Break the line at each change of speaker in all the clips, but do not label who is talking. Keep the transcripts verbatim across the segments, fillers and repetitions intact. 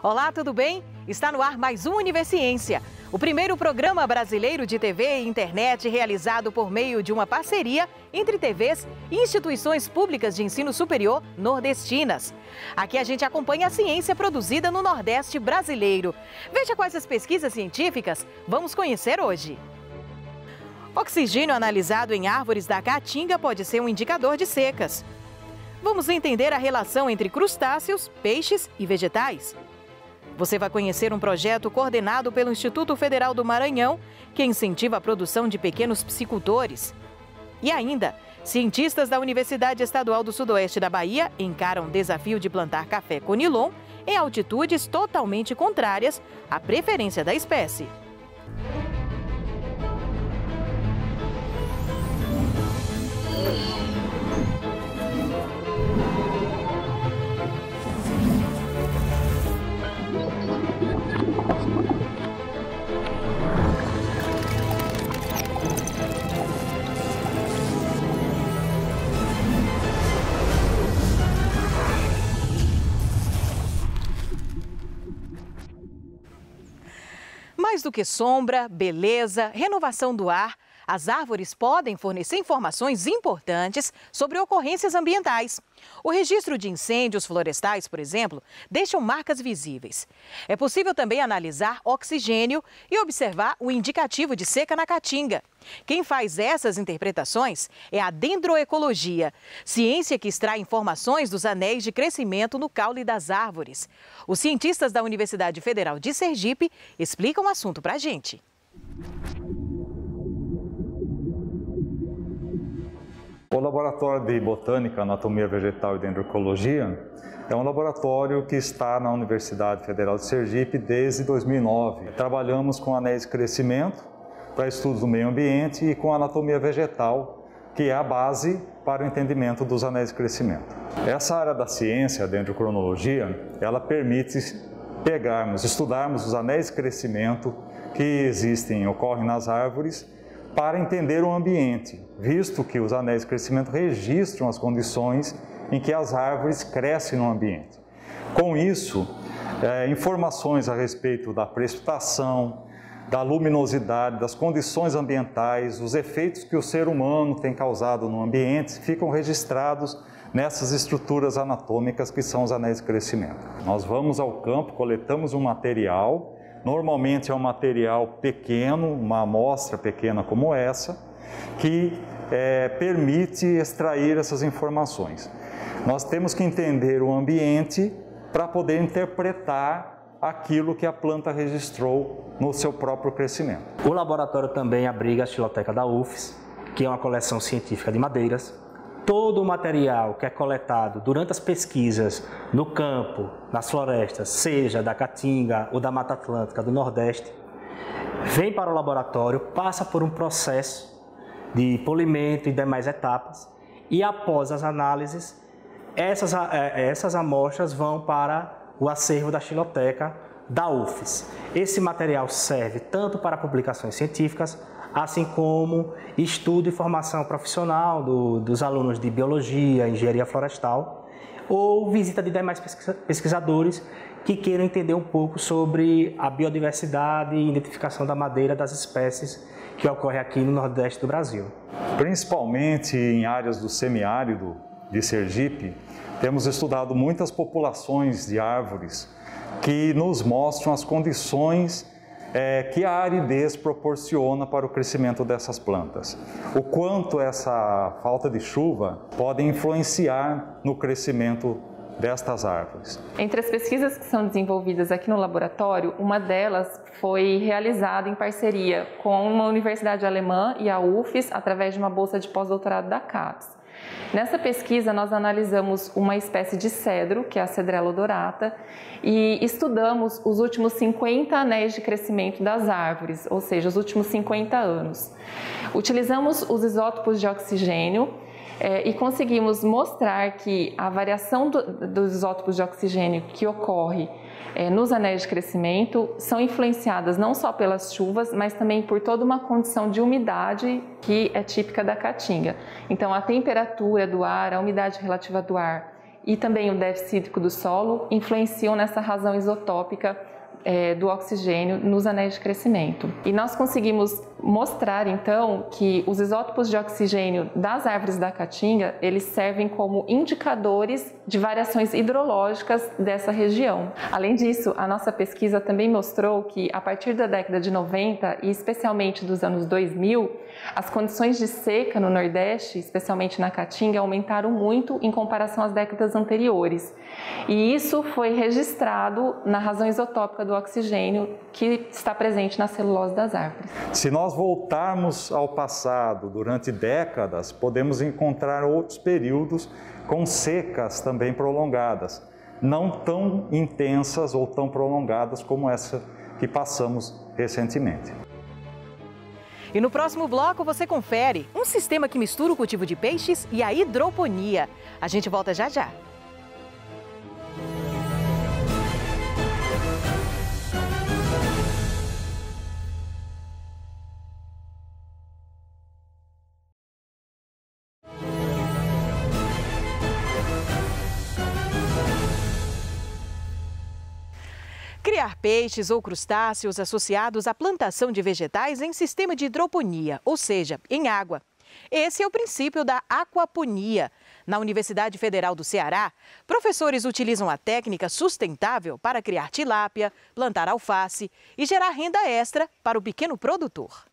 Olá, tudo bem? Está no ar mais um Universiência, o primeiro programa brasileiro de T V e internet realizado por meio de uma parceria entre T Vs e instituições públicas de ensino superior nordestinas. Aqui a gente acompanha a ciência produzida no Nordeste brasileiro. Veja quais as pesquisas científicas vamos conhecer hoje. Oxigênio analisado em árvores da Caatinga pode ser um indicador de secas. Vamos entender a relação entre crustáceos, peixes e vegetais. Você vai conhecer um projeto coordenado pelo Instituto Federal do Maranhão, que incentiva a produção de pequenos psicultores. E ainda, cientistas da Universidade Estadual do Sudoeste da Bahia encaram o desafio de plantar café conilon em altitudes totalmente contrárias à preferência da espécie. Mais do que sombra, beleza, renovação do ar, as árvores podem fornecer informações importantes sobre ocorrências ambientais. O registro de incêndios florestais, por exemplo, deixam marcas visíveis. É possível também analisar oxigênio e observar o indicativo de seca na Caatinga. Quem faz essas interpretações é a dendroecologia, ciência que extrai informações dos anéis de crescimento no caule das árvores. Os cientistas da Universidade Federal de Sergipe explicam o assunto para a gente.
O Laboratório de Botânica, Anatomia Vegetal e Dendroecologia é um laboratório que está na Universidade Federal de Sergipe desde dois mil e nove. Trabalhamos com anéis de crescimento para estudos do meio ambiente e com anatomia vegetal, que é a base para o entendimento dos anéis de crescimento. Essa área da ciência, a dendrocronologia, ela permite pegarmos, estudarmos os anéis de crescimento que existem, ocorrem nas árvores, para entender o ambiente, visto que os anéis de crescimento registram as condições em que as árvores crescem no ambiente. Com isso, é, informações a respeito da precipitação, da luminosidade, das condições ambientais, os efeitos que o ser humano tem causado no ambiente, ficam registrados nessas estruturas anatômicas que são os anéis de crescimento. Nós vamos ao campo, coletamos um material. Normalmente é um material pequeno, uma amostra pequena como essa, que é, permite extrair essas informações. Nós temos que entender o ambiente para poder interpretar aquilo que a planta registrou no seu próprio crescimento.
O laboratório também abriga a Xiloteca da U F S, que é uma coleção científica de madeiras. Todo o material que é coletado durante as pesquisas no campo, nas florestas, seja da Caatinga ou da Mata Atlântica do Nordeste, vem para o laboratório, passa por um processo de polimento e demais etapas, e após as análises, essas, essas amostras vão para o acervo da Xiloteca da U F S. Esse material serve tanto para publicações científicas, assim como estudo e formação profissional do, dos alunos de Biologia, Engenharia Florestal, ou visita de demais pesquisadores que queiram entender um pouco sobre a biodiversidade e identificação da madeira das espécies que ocorre aqui no Nordeste do Brasil.
Principalmente em áreas do semiárido de Sergipe, temos estudado muitas populações de árvores que nos mostram as condições É, que a aridez proporciona para o crescimento dessas plantas. O quanto essa falta de chuva pode influenciar no crescimento destas árvores.
Entre as pesquisas que são desenvolvidas aqui no laboratório, uma delas foi realizada em parceria com uma universidade alemã e a U F S, através de uma bolsa de pós-doutorado da CAPES. Nessa pesquisa, nós analisamos uma espécie de cedro, que é a Cedrela odorata, e estudamos os últimos cinquenta anéis de crescimento das árvores, ou seja, os últimos cinquenta anos. Utilizamos os isótopos de oxigênio é, e conseguimos mostrar que a variação do, dos isótopos de oxigênio que ocorre é, nos anéis de crescimento são influenciadas não só pelas chuvas, mas também por toda uma condição de umidade que é típica da Caatinga. Então, a temperatura do ar, a umidade relativa do ar e também o déficit hídrico do solo influenciam nessa razão isotópica é, do oxigênio nos anéis de crescimento. E nós conseguimos mostrar, então, que os isótopos de oxigênio das árvores da caatinga, eles servem como indicadores de variações hidrológicas dessa região. Além disso, a nossa pesquisa também mostrou que, a partir da década de noventa, e especialmente dos anos dois mil, as condições de seca no Nordeste, especialmente na caatinga, aumentaram muito em comparação às décadas anteriores. E isso foi registrado na razão isotópica do oxigênio que está presente na celulose das árvores.
Se nós voltarmos ao passado durante décadas, podemos encontrar outros períodos com secas também prolongadas, não tão intensas ou tão prolongadas como essa que passamos recentemente.
E no próximo bloco você confere um sistema que mistura o cultivo de peixes e a hidroponia. A gente volta já já. Criar peixes ou crustáceos associados à plantação de vegetais em sistema de hidroponia, ou seja, em água. Esse é o princípio da aquaponia. Na Universidade Federal do Ceará, professores utilizam a técnica sustentável para criar tilápia, plantar alface e gerar renda extra para o pequeno produtor.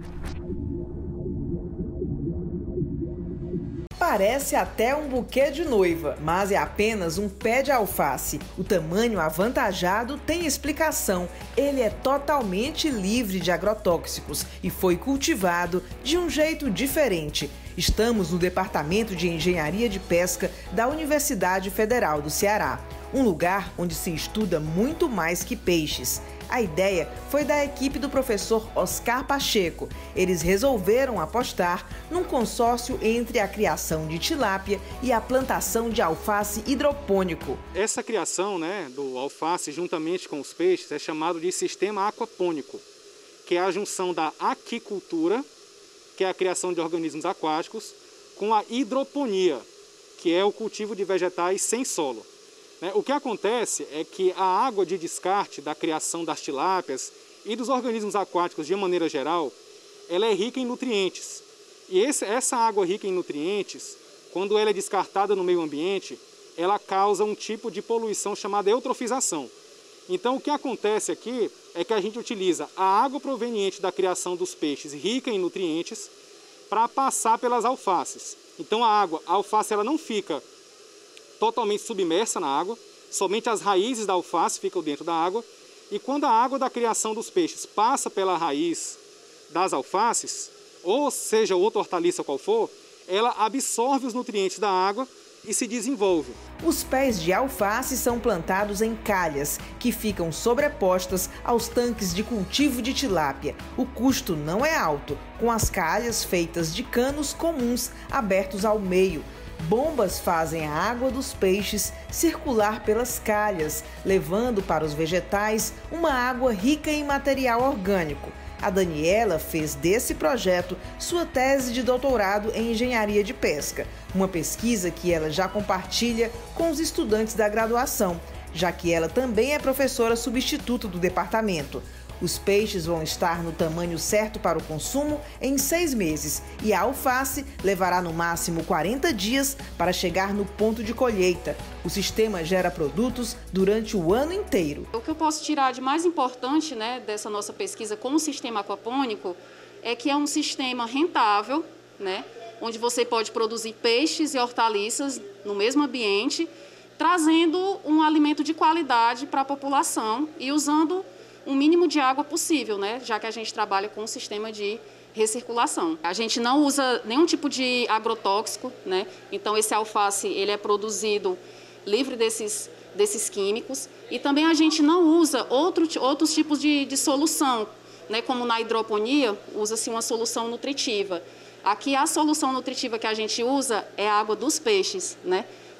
Parece até um buquê de noiva, mas é apenas um pé de alface. O tamanho avantajado tem explicação. Ele é totalmente livre de agrotóxicos e foi cultivado de um jeito diferente. Estamos no Departamento de Engenharia de Pesca da Universidade Federal do Ceará, um lugar onde se estuda muito mais que peixes. A ideia foi da equipe do professor Oscar Pacheco. Eles resolveram apostar num consórcio entre a criação de tilápia e a plantação de alface hidropônico.
Essa criação, né, do alface juntamente com os peixes é chamado de sistema aquapônico, que é a junção da aquicultura, que é a criação de organismos aquáticos, com a hidroponia, que é o cultivo de vegetais sem solo. O que acontece é que a água de descarte da criação das tilápias e dos organismos aquáticos de maneira geral, ela é rica em nutrientes. E esse, essa água rica em nutrientes, quando ela é descartada no meio ambiente, ela causa um tipo de poluição chamada eutrofização. Então o que acontece aqui é que a gente utiliza a água proveniente da criação dos peixes rica em nutrientes para passar pelas alfaces. Então a água, a alface ela não fica totalmente submersa na água, somente as raízes da alface ficam dentro da água, e quando a água da criação dos peixes passa pela raiz das alfaces, ou seja, outra hortaliça qual for, ela absorve os nutrientes da água e se desenvolve.
Os pés de alface são plantados em calhas, que ficam sobrepostas aos tanques de cultivo de tilápia. O custo não é alto, com as calhas feitas de canos comuns abertos ao meio. Bombas fazem a água dos peixes circular pelas calhas, levando para os vegetais uma água rica em material orgânico. A Daniela fez desse projeto sua tese de doutorado em engenharia de pesca, uma pesquisa que ela já compartilha com os estudantes da graduação, já que ela também é professora substituta do departamento. Os peixes vão estar no tamanho certo para o consumo em seis meses e a alface levará no máximo quarenta dias para chegar no ponto de colheita. O sistema gera produtos durante o ano inteiro.
O que eu posso tirar de mais importante, né, dessa nossa pesquisa com o sistema aquapônico é que é um sistema rentável, né, onde você pode produzir peixes e hortaliças no mesmo ambiente, trazendo um alimento de qualidade para a população e usando o mínimo de água possível, né? Já que a gente trabalha com um sistema de recirculação. A gente não usa nenhum tipo de agrotóxico, né? Então esse alface ele é produzido livre desses, desses químicos e também a gente não usa outro, outros tipos de, de solução, né? Como na hidroponia, usa-se uma solução nutritiva. Aqui a solução nutritiva que a gente usa é a água dos peixes, né?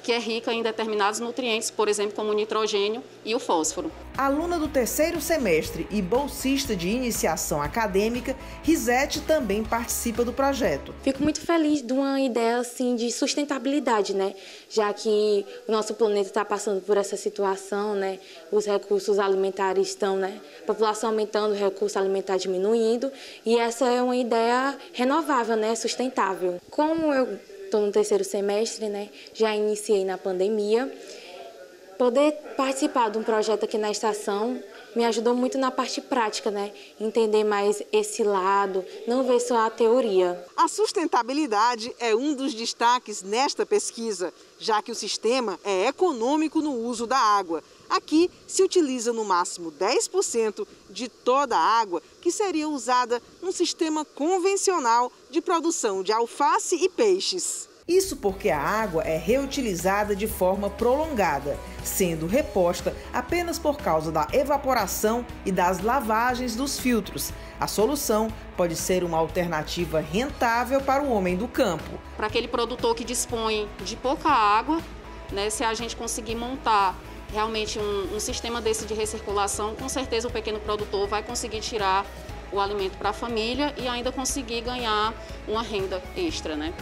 que é rica em determinados nutrientes, por exemplo, como o nitrogênio e o fósforo.
Aluna do terceiro semestre e bolsista de iniciação acadêmica, Risete também participa do projeto.
Fico muito feliz de uma ideia assim, de sustentabilidade, né? Já que o nosso planeta está passando por essa situação, né? Os recursos alimentares estão, né? A população aumentando, o recurso alimentar diminuindo, e essa é uma ideia renovável, né? Sustentável. Como eu estou no terceiro semestre, né? Já iniciei na pandemia. Poder participar de um projeto aqui na estação me ajudou muito na parte prática, né? Entender mais esse lado, não ver só a teoria.
A sustentabilidade é um dos destaques nesta pesquisa, já que o sistema é econômico no uso da água. Aqui se utiliza no máximo dez por cento de toda a água que seria usada num sistema convencional de produção de alface e peixes. Isso porque a água é reutilizada de forma prolongada, sendo reposta apenas por causa da evaporação e das lavagens dos filtros. A solução pode ser uma alternativa rentável para o homem do campo.
Para aquele produtor que dispõe de pouca água, né, se a gente conseguir montar realmente um, um sistema desse de recirculação, com certeza o pequeno produtor vai conseguir tirar o alimento para a família e ainda conseguir ganhar uma renda extra, né?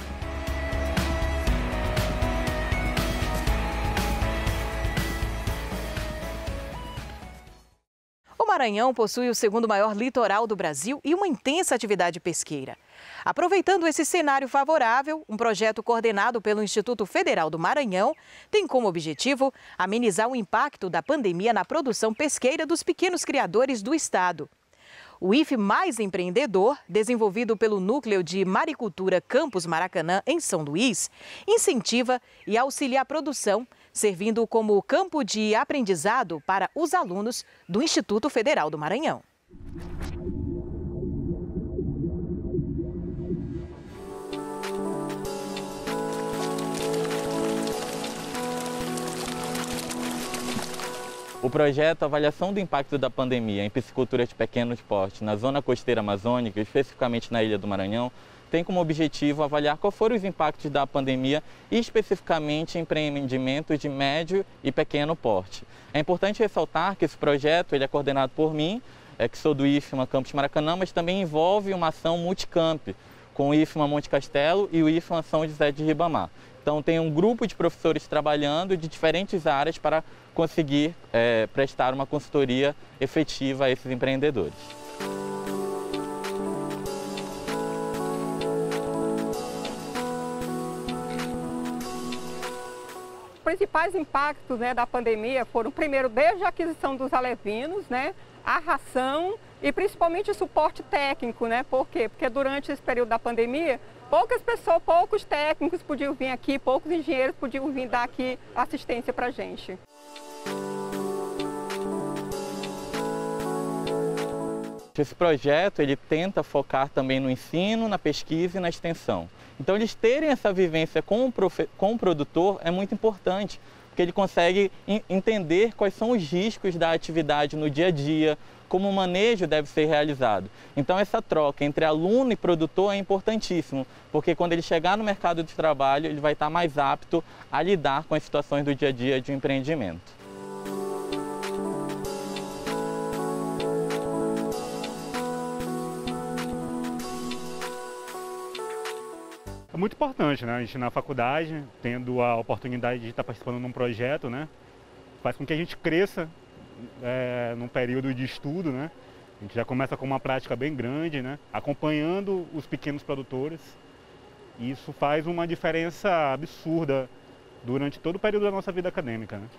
O Maranhão possui o segundo maior litoral do Brasil e uma intensa atividade pesqueira. Aproveitando esse cenário favorável, um projeto coordenado pelo Instituto Federal do Maranhão tem como objetivo amenizar o impacto da pandemia na produção pesqueira dos pequenos criadores do estado. O I F Mais Empreendedor, desenvolvido pelo Núcleo de Maricultura Campus Maracanã, em São Luís, incentiva e auxilia a produção, servindo como campo de aprendizado para os alunos do Instituto Federal do Maranhão.
O projeto Avaliação do Impacto da Pandemia em Piscicultura de Pequeno Porte na Zona Costeira Amazônica, especificamente na Ilha do Maranhão, tem como objetivo avaliar quais foram os impactos da pandemia e especificamente em empreendimentos de médio e pequeno porte. É importante ressaltar que esse projeto ele é coordenado por mim, é, que sou do I F M A Campus Maracanã, mas também envolve uma ação multicamp com o I F M A Monte Castelo e o I F M A São José de Ribamar. Então tem um grupo de professores trabalhando de diferentes áreas para conseguir é, prestar uma consultoria efetiva a esses empreendedores.
Os principais impactos, né, da pandemia foram, primeiro, desde a aquisição dos alevinos, né, a ração e principalmente o suporte técnico, né? Por quê? Porque durante esse período da pandemia, poucas pessoas, poucos técnicos podiam vir aqui, poucos engenheiros podiam vir dar aqui assistência para a gente.
Esse projeto ele tenta focar também no ensino, na pesquisa e na extensão. Então eles terem essa vivência com o, profe... com o produtor é muito importante, porque ele consegue entender quais são os riscos da atividade no dia a dia, como o manejo deve ser realizado. Então essa troca entre aluno e produtor é importantíssimo, porque quando ele chegar no mercado de trabalho, ele vai estar mais apto a lidar com as situações do dia a dia de um empreendimento.
É muito importante, né? A gente na faculdade, tendo a oportunidade de estar participando de um projeto, né? Faz com que a gente cresça é, num período de estudo, né? A gente já começa com uma prática bem grande, né? Acompanhando os pequenos produtores. E isso faz uma diferença absurda durante todo o período da nossa vida acadêmica, né?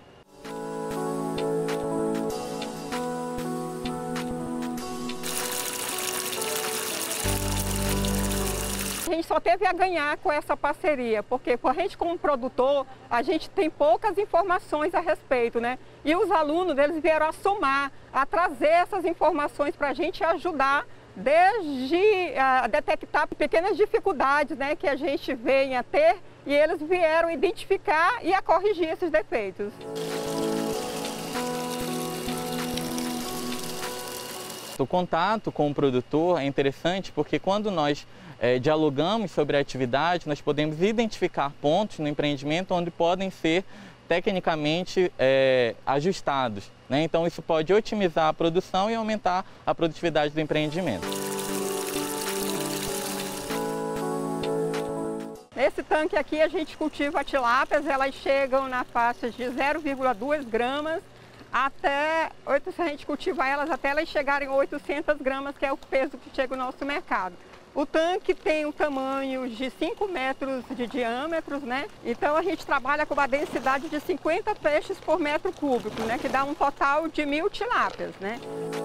A gente só teve a ganhar com essa parceria, porque a gente como produtor, a gente tem poucas informações a respeito, né? E os alunos, eles vieram a somar, a trazer essas informações para a gente ajudar, desde a detectar pequenas dificuldades, né, que a gente venha a ter, e eles vieram identificar e a corrigir esses defeitos.
O contato com o produtor é interessante porque quando nós é, dialogamos sobre a atividade, nós podemos identificar pontos no empreendimento onde podem ser tecnicamente é, ajustados, né? Então isso pode otimizar a produção e aumentar a produtividade do empreendimento.
Nesse tanque aqui a gente cultiva tilápias, elas chegam na faixa de zero vírgula dois gramas até, se a gente cultivar elas até elas chegarem a oitocentas gramas, que é o peso que chega no nosso mercado. O tanque tem um tamanho de cinco metros de diâmetro, né? Então a gente trabalha com uma densidade de cinquenta peixes por metro cúbico, né? Que dá um total de mil tilápias, né?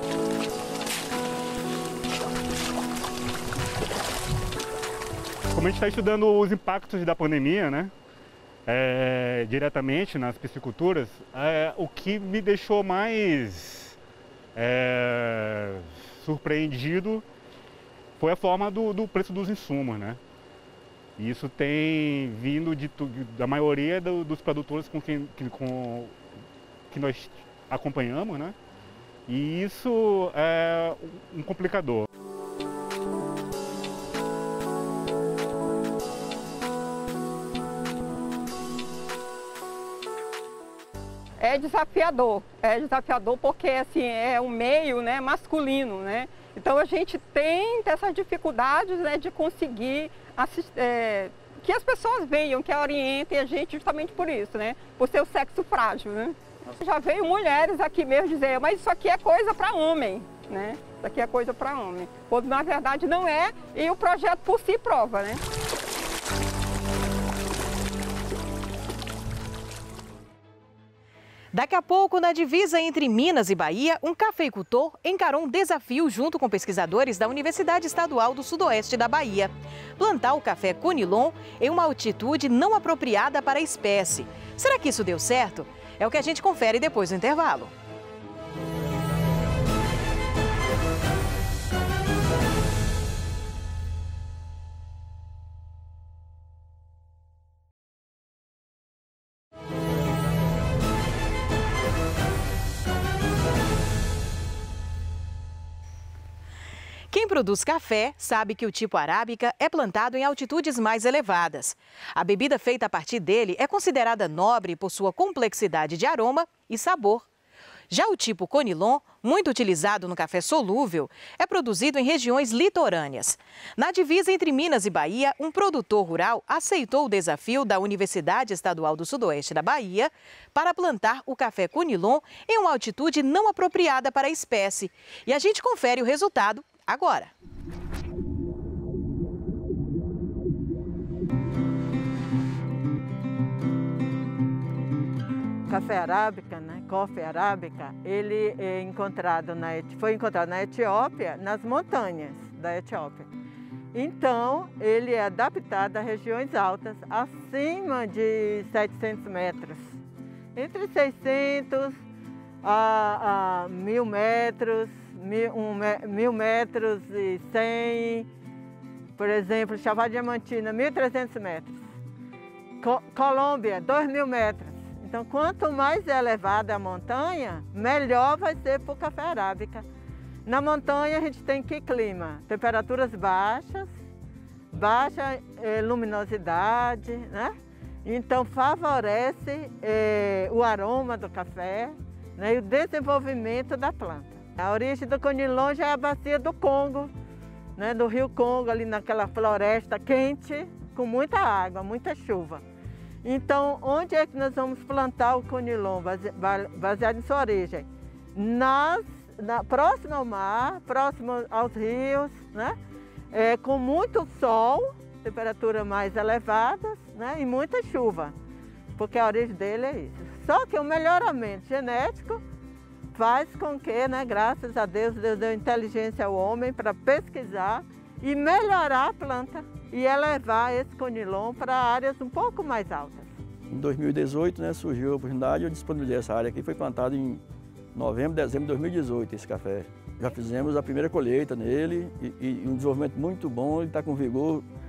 Como a gente está estudando os impactos da pandemia, né? É, diretamente nas pisciculturas, é, o que me deixou mais é, surpreendido foi a forma do, do preço dos insumos, né? E isso tem vindo de, da maioria do, dos produtores com quem que, com, que nós acompanhamos, né? E isso é um complicador.
É desafiador, é desafiador porque assim, é um meio, né, masculino, né? Então a gente tem essas dificuldades, né, de conseguir assist, é, que as pessoas venham, que orientem a gente justamente por isso, né? Por ser o sexo frágil, né? Já veio mulheres aqui mesmo dizer, mas isso aqui é coisa para homem, né? Isso aqui é coisa para homem. Quando na verdade não é, e o projeto por si prova, né?
Daqui a pouco, na divisa entre Minas e Bahia, um cafeicultor encarou um desafio junto com pesquisadores da Universidade Estadual do Sudoeste da Bahia. Plantar o café Conilon em uma altitude não apropriada para a espécie. Será que isso deu certo? É o que a gente confere depois do intervalo. Quem produz café sabe que o tipo arábica é plantado em altitudes mais elevadas. A bebida feita a partir dele é considerada nobre por sua complexidade de aroma e sabor. Já o tipo Conilon, muito utilizado no café solúvel, é produzido em regiões litorâneas. Na divisa entre Minas e Bahia, um produtor rural aceitou o desafio da Universidade Estadual do Sudoeste da Bahia para plantar o café Conilon em uma altitude não apropriada para a espécie. E a gente confere o resultado agora.
Café arábica, né? Coffee arábica, ele é encontrado na, foi encontrado na Etiópia, nas montanhas da Etiópia. Então, ele é adaptado a regiões altas, acima de setecentos metros. Entre seiscentos a, a mil metros, mil, um, mil metros e cem, por exemplo, Chapada Diamantina, mil e trezentos metros. Co Colômbia, dois mil metros. Então, quanto mais elevada a montanha, melhor vai ser para o café arábica. Na montanha, a gente tem que clima? Temperaturas baixas, baixa eh, luminosidade, né? Então, favorece eh, o aroma do café, né? E o desenvolvimento da planta. A origem do Conilon já é a bacia do Congo, né? Do rio Congo, ali naquela floresta quente, com muita água, muita chuva. Então, onde é que nós vamos plantar o Conilon, baseado em sua origem? Nas, na, próximo ao mar, próximo aos rios, né? É, com muito sol, temperatura mais elevadas, né? E muita chuva, porque a origem dele é isso. Só que o melhoramento genético faz com que, né, graças a Deus, Deus deu inteligência ao homem para pesquisar e melhorar a planta e elevar esse Conilon para áreas um pouco mais altas.
Em dois mil e dezoito, né, surgiu a oportunidade de eu disponibilizar essa área aqui. Foi plantado em novembro, dezembro de dois mil e dezoito esse café. Já fizemos a primeira colheita nele e, e um desenvolvimento muito bom, ele está com vigor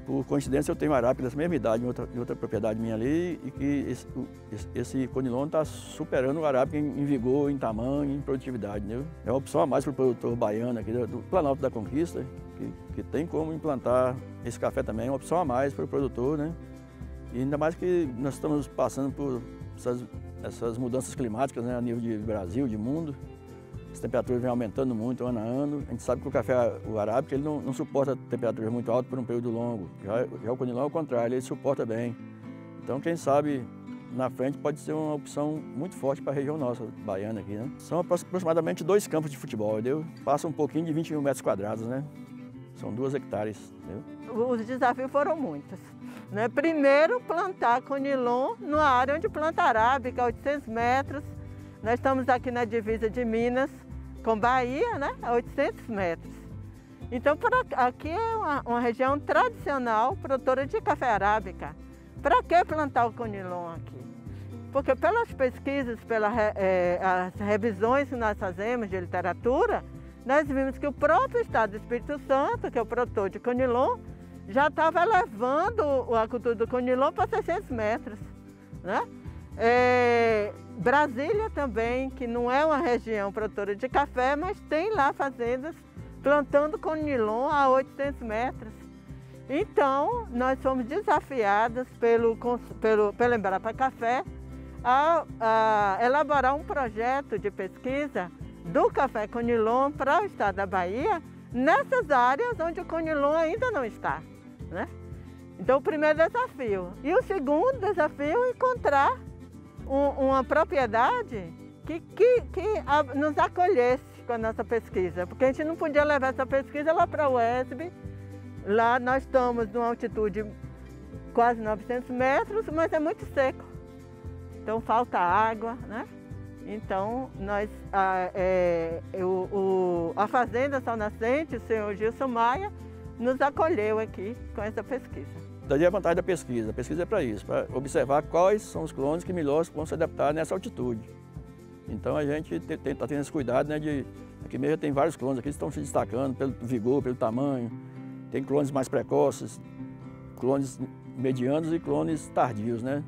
por coincidência eu tenho arábica dessa mesma idade em outra, em outra propriedade minha ali e que esse, esse, esse conilon está superando o arábica em, em vigor, em tamanho, em produtividade, né? É uma opção a mais para o produtor baiano aqui do Planalto da Conquista, que, que tem como implantar esse café também, é uma opção a mais para o produtor, né? E ainda mais que nós estamos passando por essas, essas mudanças climáticas, né, a nível de Brasil, de mundo. As temperaturas vêm aumentando muito ano a ano. A gente sabe que o café, o arábica, ele não, não suporta temperaturas muito altas por um período longo. Já, já o conilon é o contrário, ele suporta bem. Então, quem sabe, na frente pode ser uma opção muito forte para a região nossa, baiana aqui, né? São aproximadamente dois campos de futebol, entendeu? Passa um pouquinho de vinte mil metros quadrados, né? São duas hectares, entendeu?
Os desafios foram muitos, né? Primeiro, plantar conilon numa área onde planta arábica, oitocentos metros. Nós estamos aqui na divisa de Minas com Bahia, né? A oitocentos metros. Então, pra, aqui é uma, uma região tradicional, produtora de café arábica. Para que plantar o conilon aqui? Porque pelas pesquisas, pelas é, as revisões que nós fazemos de literatura, nós vimos que o próprio estado do Espírito Santo, que é o produtor de conilon, já estava levando a cultura do conilon para seiscentos metros, né? É, Brasília também, que não é uma região produtora de café, mas tem lá fazendas plantando conilon a oitocentos metros. Então, nós fomos desafiadas pelo, pelo, pela Embrapa Café a, a elaborar um projeto de pesquisa do café conilon para o estado da Bahia, nessas áreas onde o conilon ainda não está, né? Então, o primeiro desafio. E o segundo desafio é encontrar um, uma propriedade que, que, que a, nos acolhesse com a nossa pesquisa, porque a gente não podia levar essa pesquisa lá para o U E S B. Lá nós estamos numa altitude quase novecentos metros, mas é muito seco. Então, falta água, né? Então, nós, a, é, o, o, a Fazenda Sol Nascente, o senhor Gilson Maia, nos acolheu aqui com essa pesquisa.
Daí a vantagem da pesquisa. A pesquisa é para isso, para observar quais são os clones que melhor vão se adaptar nessa altitude. Então, a gente está tendo esse cuidado, né, de... Aqui mesmo tem vários clones aqui que estão se destacando pelo vigor, pelo tamanho. Tem clones mais precoces, clones medianos e clones tardios, né?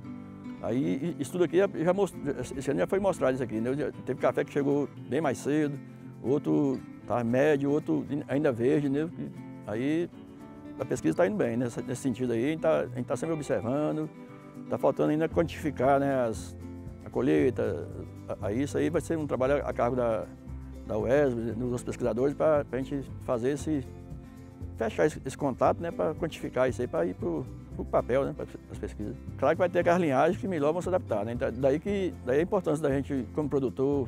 Aí, isso tudo aqui já mostrou, esse ano já foi mostrado isso aqui, né? Teve café que chegou bem mais cedo, outro tá médio, outro ainda verde, né? Aí a pesquisa está indo bem, né? Nesse sentido aí, a gente está tá sempre observando, está faltando ainda quantificar, né, as, a colheita. Aí isso aí vai ser um trabalho a cargo da, da U E S B, dos pesquisadores, para a gente fazer esse, fechar esse, esse contato, né, para quantificar isso aí, para ir para o papel, né, para as pesquisas. Claro que vai ter aquelas linhagens que melhor vão se adaptar, né? Então, daí, que, daí a importância da gente, como produtor,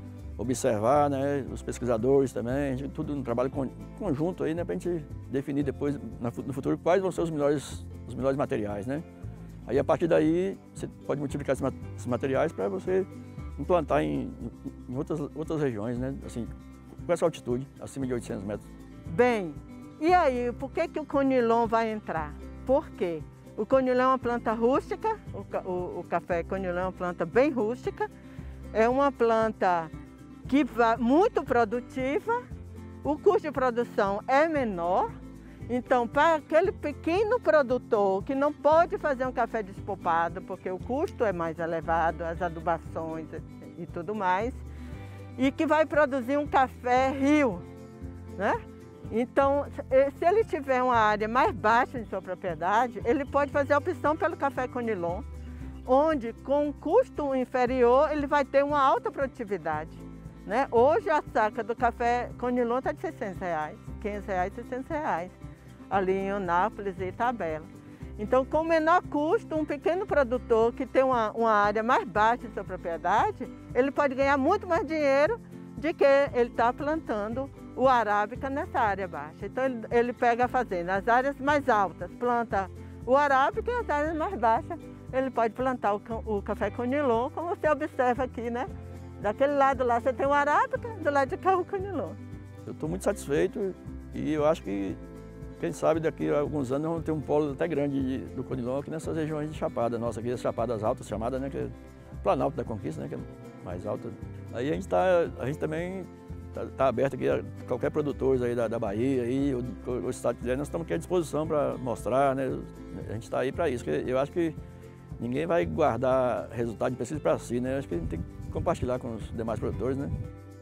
observar, né, os pesquisadores também, a gente, tudo um trabalho conjunto aí, né, para a gente definir depois, no futuro, quais vão ser os melhores, os melhores materiais, né? Aí, a partir daí, você pode multiplicar esses materiais para você implantar em, em outras, outras regiões, né, assim, com essa altitude, acima de oitocentos metros.
Bem, e aí, por que que o conilon vai entrar? Por quê? O conilon é uma planta rústica, o, o, o café conilon é uma planta bem rústica, é uma planta que vai muito produtiva, o custo de produção é menor, então para aquele pequeno produtor que não pode fazer um café despolpado, porque o custo é mais elevado, as adubações e tudo mais, e que vai produzir um café rio, né? Então, se ele tiver uma área mais baixa em sua propriedade, ele pode fazer a opção pelo café conilon, onde com um custo inferior ele vai ter uma alta produtividade. Né? Hoje a saca do café conilon está de seiscentos reais, quinhentos reais, seiscentos reais, ali em Eunápolis e Itabela. Então, com menor custo, um pequeno produtor que tem uma, uma área mais baixa em sua propriedade, ele pode ganhar muito mais dinheiro de que ele está plantando o arábica nessa área baixa. Então, ele, ele pega a fazenda, as áreas mais altas, planta o arábica, e as áreas mais baixas, ele pode plantar o, o café conilon, como você observa aqui, né? Daquele lado lá você tem o arábica, do lado de cá o conilon.
Eu estou muito satisfeito e eu acho que, quem sabe, daqui a alguns anos vamos ter um polo até grande de, do conilon aqui nessas regiões de Chapada, nossa, aqui as Chapadas Altas, chamadas, né, que é Planalto da Conquista, né, que é mais alta. Aí a gente, tá, a gente também Está tá aberto aqui a qualquer produtor aí da, da Bahia, aí, o, o estado quiser, nós estamos aqui à disposição para mostrar, né? A gente está aí para isso, porque eu acho que ninguém vai guardar resultado de pesquisa para si, né? Eu acho que a gente tem que compartilhar com os demais produtores, né?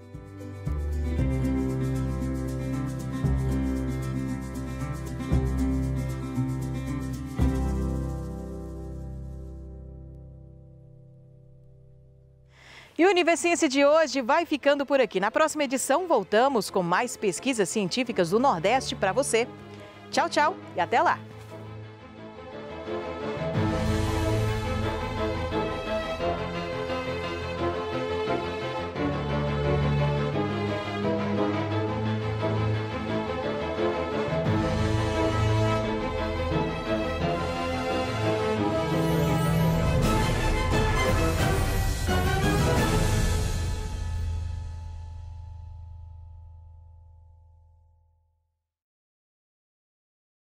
E o Universiense de hoje vai ficando por aqui. Na próxima edição, voltamos com mais pesquisas científicas do Nordeste para você. Tchau, tchau e até lá!